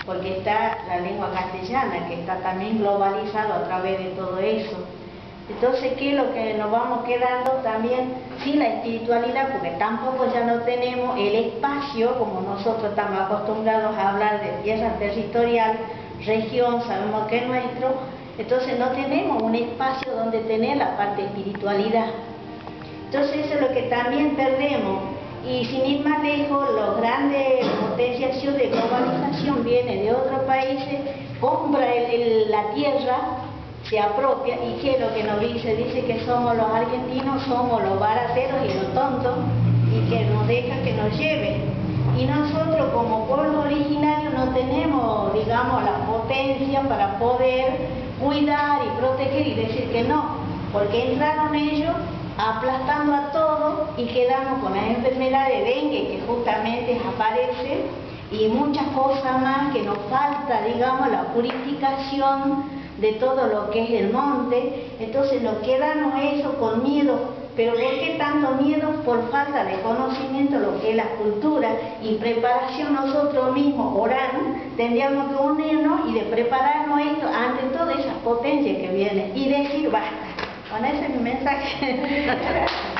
porque está la lengua castellana, que está también globalizado a través de todo eso. Entonces, ¿qué es lo que nos vamos quedando también sin la espiritualidad? Porque tampoco ya no tenemos el espacio, como nosotros estamos acostumbrados a hablar de tierra territorial, región, sabemos que es nuestro, entonces no tenemos un espacio donde tener la parte de espiritualidad. Entonces eso es lo que también perdemos. Y sin ir más lejos, los grandes potenciaciones de globalización vienen de otros países, compra la tierra, se apropia, y ¿qué es lo que nos dice? Dice que somos los argentinos, somos los barateros y los tontos, y que nos deja que nos lleven. Y nosotros como pueblo originario no tenemos, digamos, la potencia para poder cuidar y proteger y decir que no, porque entraron ellos aplastando a todo y quedamos con las enfermedades de dengue que justamente aparecen y muchas cosas más que nos falta, digamos, la purificación de todo lo que es el monte. Entonces nos quedamos eso con miedo. ¿Pero por qué tanto miedo? Por falta de conocimiento de lo que es la cultura y preparación. Nosotros mismos, orar, tendríamos que unirnos y de prepararnos esto ante todas esas potencias que vienen y decir basta. Bueno, ese es mi mensaje.